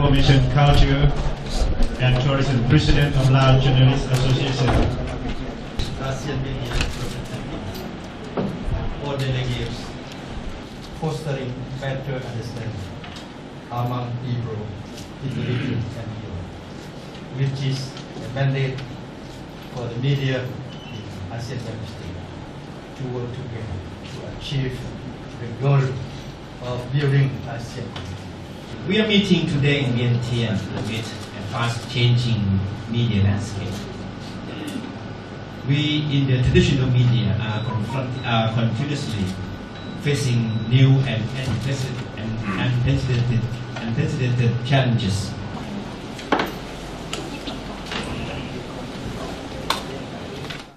Information Culture and Tourism President of Laos Journalists Association. Asean Vision all delegates fostering better understanding among people in the region and beyond, which is a mandate for the media in ASEAN member states to work together to achieve the goal of building ASEAN. We are meeting today in Vientiane amid a fast-changing media landscape. We in the traditional media are continuously facing new and unprecedented challenges